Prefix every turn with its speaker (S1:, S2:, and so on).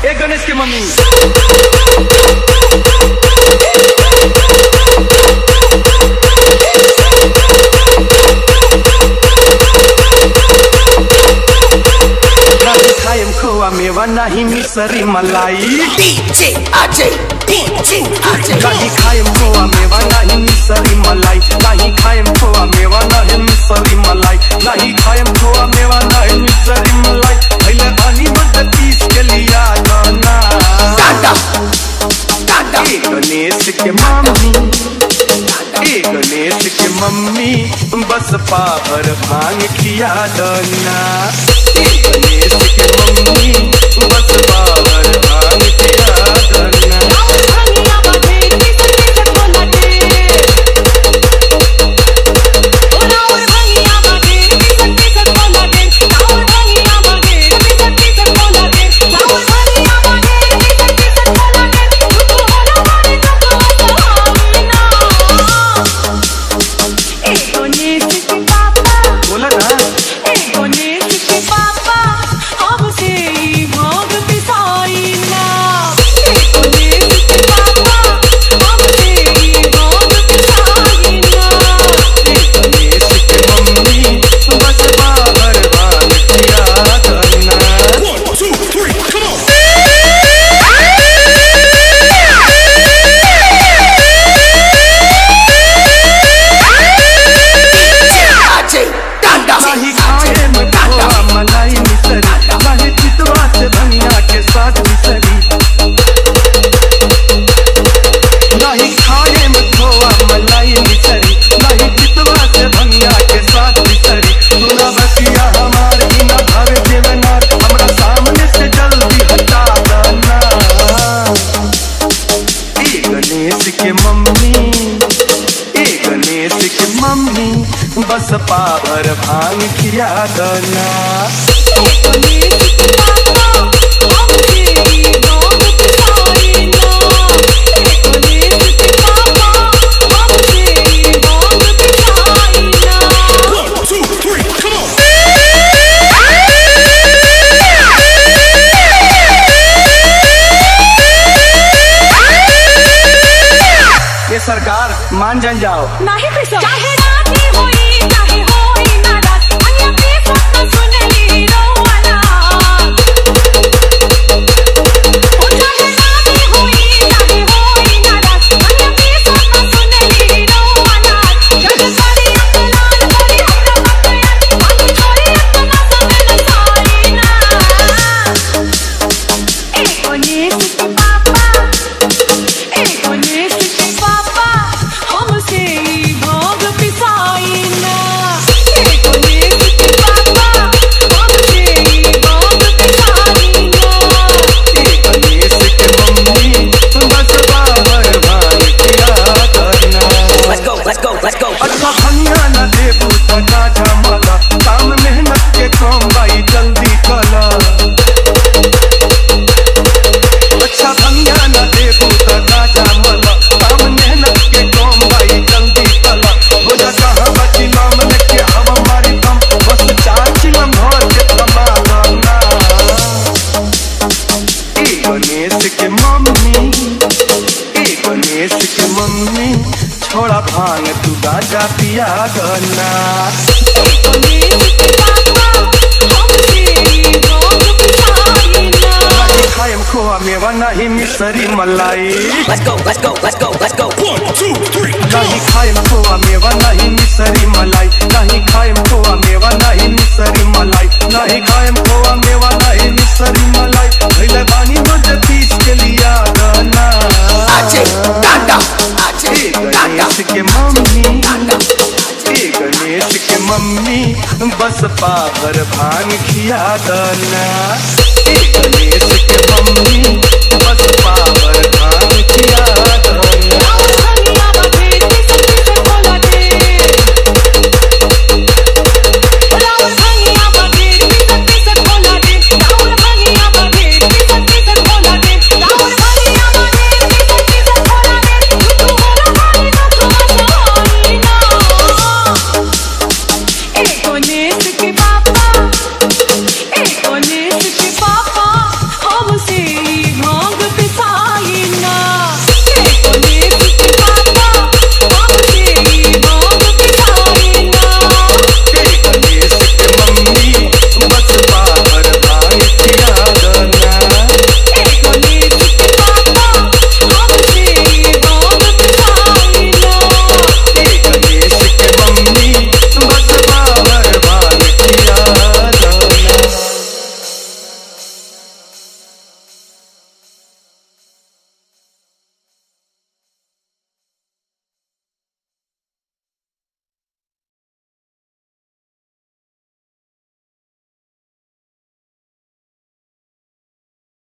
S1: एक गणेश की मम्मी खोआ मेवा नहीं मिसरी मलाई
S2: डीजे अजय
S1: नहीं खाएम खोआ मेवा नहीं मिसरी मलाई नहीं खाएम खोआ मेवा नहीं मिसरी मलाई नहीं खाएम खोआ मेवा नहीं मिसरी मलाई पहले पानी बंद पीस के लिया गाना गणेश के मम्मी बस पावर भांग खिया दना गणेश के मम्मी बस पावर भांग खिया दना बस पावर भांग खिया दना ये सरकार मान जान जाओ
S3: नहीं पैसा चाहे राती होई चाहे होई ना रात अन्य पे सपना सुन ली रोवाना ओ चाहे राती होई चाहे होई ना रात अन्य पे सपना सुन ली रोवाना जग सारी अकलान करी हमरा बकया आज छोरी अपना समय न साई ना ए गणेश के पापा ए गणेश के पापा हमसे भोग पिसाई ना गणेश के पापा हमसे भोग पिसाई ना
S1: गणेश के मम्मी बस पावर भांग खिया दना
S2: let's go
S1: अच्छा भंगा न दे पूता का झमला काम मेहनत के काम भाई जल्दी कला अच्छा भंगा न दे पूता का झमला काम मेहनत के काम भाई जल्दी कला हो जा कहां बची नाम लेके हम हमारी दम बस चार चिलम भर के कमा दना गणेश के मम्मी छोड़ा भांग तू गाजा पिया दना
S3: गणेश के पापा हमसे भोग पिसाई ना
S1: नहीं खाएम खोआ मेवा नहीं मिसरी मलाई
S2: let's go 1 2 3
S1: नहीं खाएम खोआ मेवा नहीं मिसरी मलाई नहीं खाएम खोआ मेवा नहीं मिसरी मलाई नहीं खाएम खोआ मेवा नहीं मिसरी मलाई पहले पानी बंद पीस के लिया दना गणेश के मम्मी बस पावर भांग खिया दना